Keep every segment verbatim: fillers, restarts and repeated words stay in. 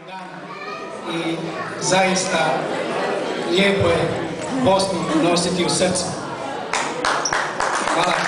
dan i zaista lijepo je Bosnu nositi u srcu. Hvala.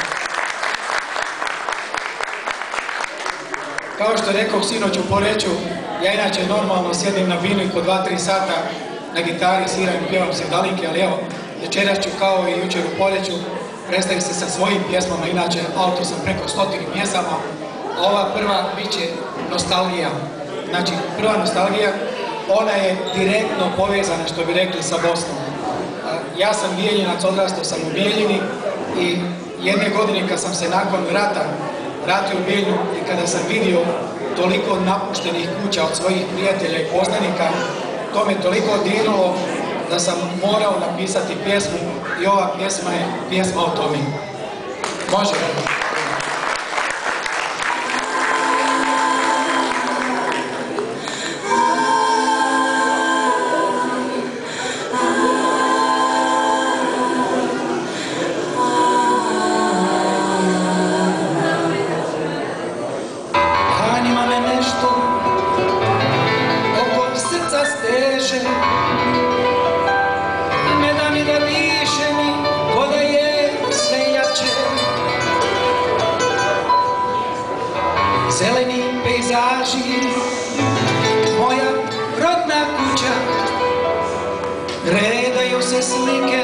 Kao što rekao sinoć u Poreču, ja inače normalno sjedim na binu i po dva tri sata na gitari sviram i pjevam sevdalinke, ali evo, večeras ću kao i jučer u Poreču predstaviti se sa svojim pjesmama, inače autor sam preko stotini pjesama, a ova prva bit će nostalgija. Znači, prva nostalgija, ona je direktno povezana, što bi rekli, sa Bosnom. Ja sam Bijeljinac, odrastao sam u Bijeljini i jedne godine kad sam se nakon rata vratio u Bijeljinu i kada sam vidio toliko napuštenih kuća od svojih prijatelja i poznanika, to me toliko dirnulo da sam morao napisati pjesmu i ova pjesma je pjesma o tome. Može? Zeleni pejzaži, moja rodna kuća, redaju se slike,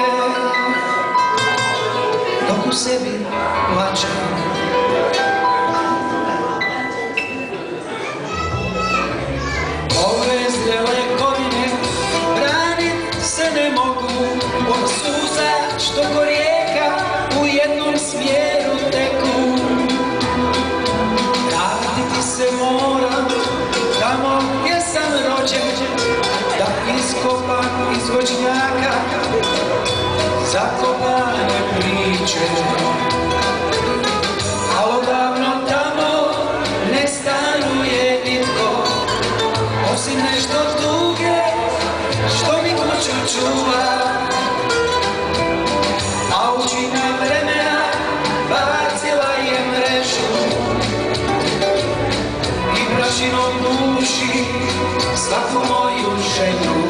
dok u sebi plačem. Ove zrele godine branit se ne mogu od suza što ko rijeka u jednom smjeru teku. Se moram tamo gdje sam rođen, da iskopam iz voćnjaka zakopane priče. A odavno tamo ne stanuje nitko, osim nešto tuge što mi kuću čuva. A učina vremena bacila je mrežu prašinom duši svaku moju želju.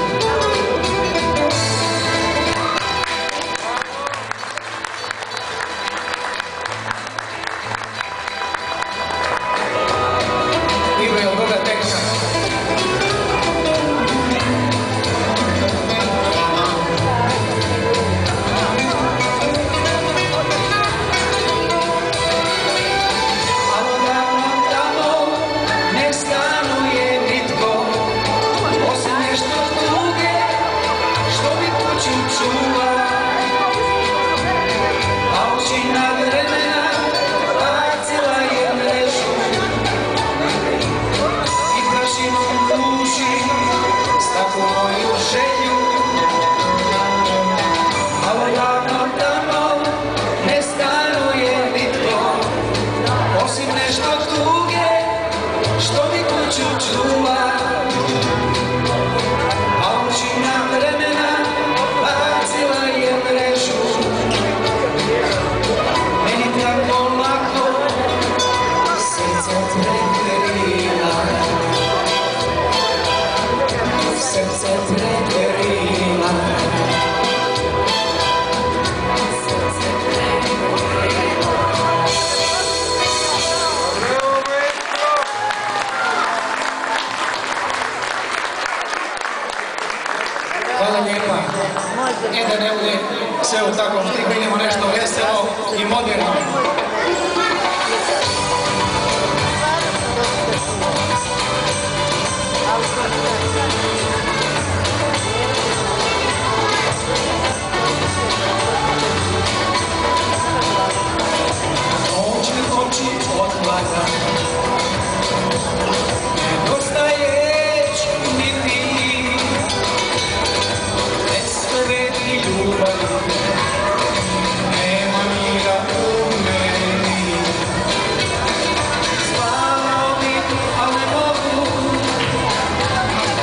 Ivo je od toga teksta. Hvala lijepa. I da ne bude sve u takvom stiku, idemo nešto veselo i moderno. Oči, oči odglada, nedostaješ mi ti, bez tebe ti ljubavi, nema mira u meni. Spavao bi, ali ne mogu,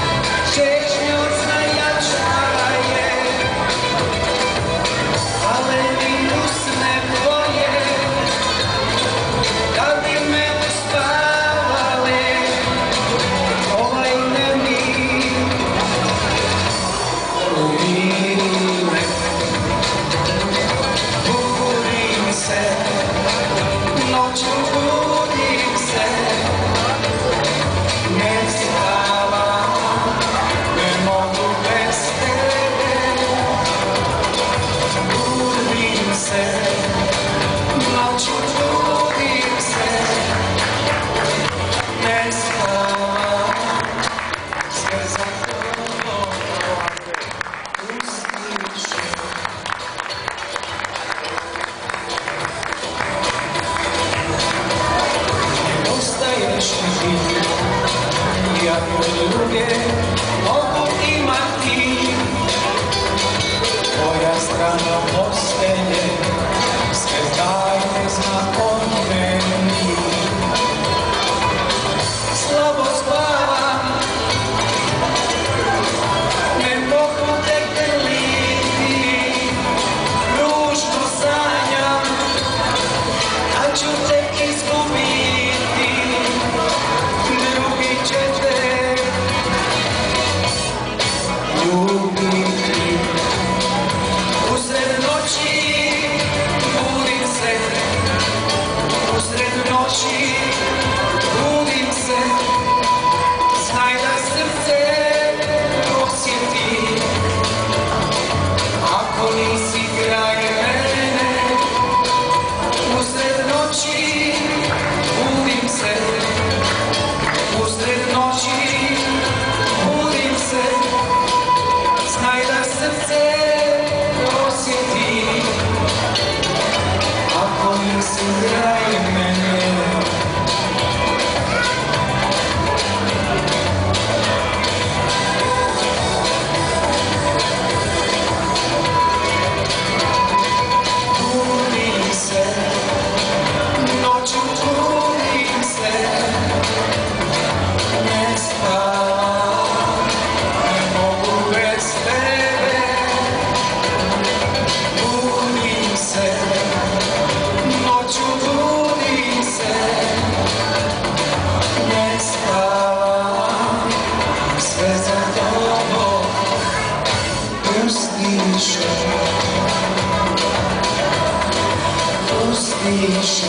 budim se, noću budim se, ne spavam, sve za tobom pustiše, pustiše.